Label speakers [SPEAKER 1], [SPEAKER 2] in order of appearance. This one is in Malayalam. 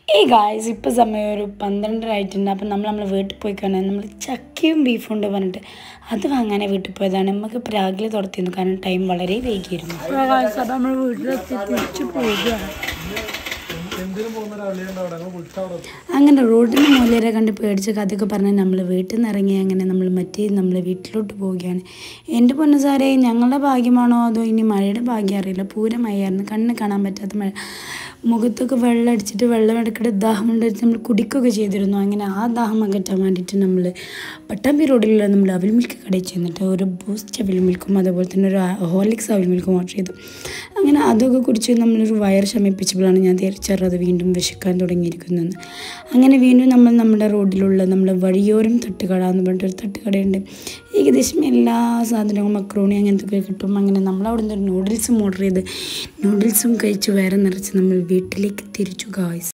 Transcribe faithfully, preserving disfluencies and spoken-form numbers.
[SPEAKER 1] ഏയ് ഗായ്സ് ഇപ്പോൾ സമയം ഒരു പന്ത്രണ്ടര ആയിട്ടുണ്ട്. അപ്പം നമ്മൾ നമ്മളെ വീട്ടിൽ പോയി കാണാൻ നമ്മൾ ചക്കയും ബീഫും ഉണ്ട് പറഞ്ഞിട്ട് അത് വാങ്ങാനേ വീട്ടിൽ പോയതാണ്. നമുക്ക് പ്രാഗിൽ തുറത്തിരുന്നു കാരണം ടൈം വളരെ വൈകിയിരുന്നു. അപ്പം നമ്മൾ വീട്ടിലെത്തി തിരിച്ചു പോവുകയാണ്. അങ്ങനെ റോഡിന് മൂലരെ കണ്ട് പേടിച്ച കഥയൊക്കെ പറഞ്ഞാൽ നമ്മൾ വീട്ടിൽ നിന്ന് ഇറങ്ങി അങ്ങനെ നമ്മൾ മറ്റേ നമ്മൾ വീട്ടിലോട്ട് പോവുകയാണ്. എൻ്റെ പൊന്നു സാറേ, ഞങ്ങളുടെ ഭാഗ്യമാണോ അതോ ഇനി മഴയുടെ ഭാഗ്യം അറിയില്ല. പൂരമഴയായിരുന്നു, കണ്ണ് കാണാൻ പറ്റാത്ത മഴ. മുഖത്തൊക്കെ വെള്ളം അടിച്ചിട്ട് വെള്ളം എടുക്കിട്ട് ദാഹം ഉണ്ടായിട്ട് നമ്മൾ കുടിക്കുകയൊക്കെ ചെയ്തിരുന്നു. അങ്ങനെ ആ ദാഹം അകറ്റാൻ വേണ്ടിയിട്ട് നമ്മൾ പട്ടാമ്പി റോഡിലുള്ള നമ്മൾ അവിൽ മിൽക്ക് കടയിൽ ചെന്നിട്ട് ഒരു ബൂസ്റ്റ് അവിൽ മിൽക്കും അതുപോലെ തന്നെ ഒരു ഹോർലിക്സ് അവിൽ മിൽക്കും ഓർഡർ ചെയ്തു. അങ്ങനെ അതൊക്കെ കുടിച്ച് നമ്മളൊരു വയർ ശമിപ്പിച്ചപ്പോഴാണ് ഞാൻ തിരിച്ചറിയത് വീണ്ടും വിശക്കാൻ തുടങ്ങിയിരിക്കുന്നതെന്ന്. അങ്ങനെ വീണ്ടും നമ്മൾ നമ്മുടെ റോഡിലുള്ള നമ്മുടെ വഴിയോരം തട്ടുകട എന്ന് പറഞ്ഞിട്ടൊരു തട്ടുകടയുണ്ട്. ഏകദേശം എല്ലാ സാധനങ്ങളും മക്രോണി അങ്ങനത്തെ ഒക്കെ കിട്ടും. അങ്ങനെ നമ്മൾ അവിടെ നിന്ന് നൂഡിൽസും ഓർഡർ ചെയ്ത് നൂഡിൽസും കഴിച്ച് വയറ് നിറച്ച് നമ്മൾ വീട്ടിലേക്ക് തിരിച്ചു ഗായ്സ്.